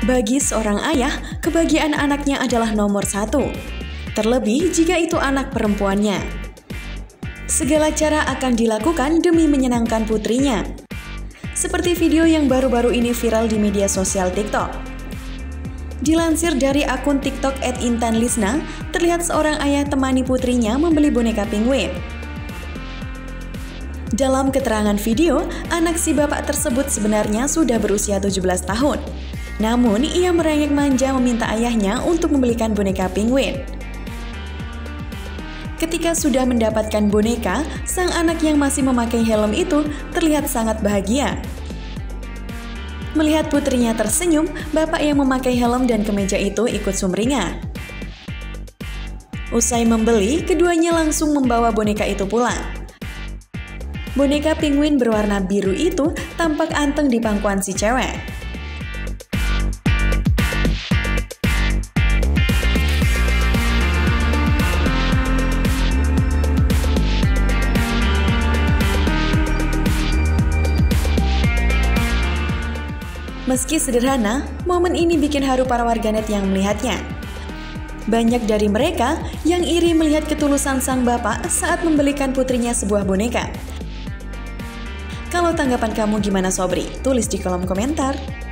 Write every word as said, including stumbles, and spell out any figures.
Bagi seorang ayah, kebahagiaan anaknya adalah nomor satu. Terlebih jika itu anak perempuannya. Segala cara akan dilakukan demi menyenangkan putrinya. Seperti video yang baru-baru ini viral di media sosial TikTok. Dilansir dari akun TikTok et intan lisna, terlihat seorang ayah temani putrinya membeli boneka penguin. Dalam keterangan video, anak si bapak tersebut sebenarnya sudah berusia tujuh belas tahun. Namun, ia merengek manja meminta ayahnya untuk membelikan boneka penguin. Ketika sudah mendapatkan boneka, sang anak yang masih memakai helm itu terlihat sangat bahagia. Melihat putrinya tersenyum, bapak yang memakai helm dan kemeja itu ikut sumringah. Usai membeli, keduanya langsung membawa boneka itu pulang. Boneka penguin berwarna biru itu tampak anteng di pangkuan si cewek. Meski sederhana, momen ini bikin haru para warganet yang melihatnya. Banyak dari mereka yang iri melihat ketulusan sang bapak saat membelikan putrinya sebuah boneka. Kalau tanggapan kamu gimana, Sobri? Tulis di kolom komentar.